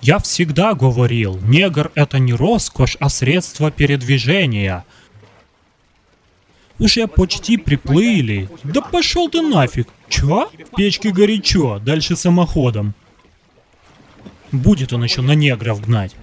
Я всегда говорил, негр это не роскошь, а средство передвижения. Уже почти приплыли. Да пошел ты нафиг. Чё? В печке горячо, дальше самоходом. Будет он еще на негров гнать.